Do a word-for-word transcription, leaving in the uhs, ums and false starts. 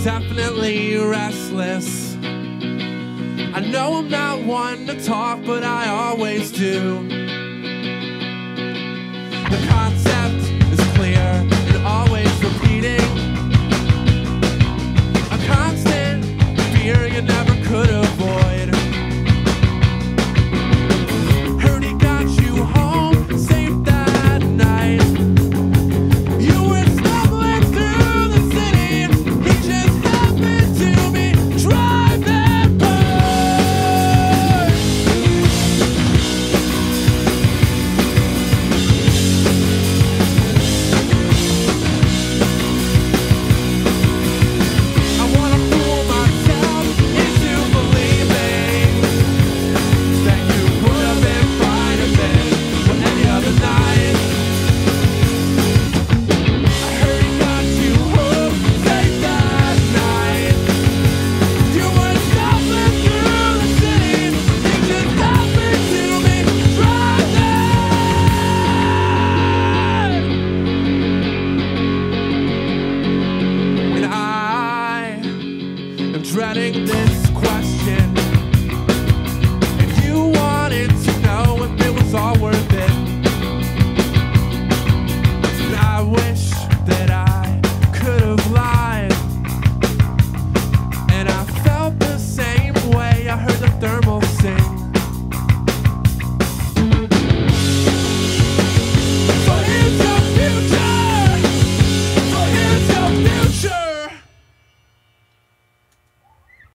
definitely restless. I know I'm not one to talk, but I always do. The concept is clear and always repeating, a constant fear you never could avoid. Heard he got you home safe that night. You were stumbling through the city, he just happened to be driving by. Dreading this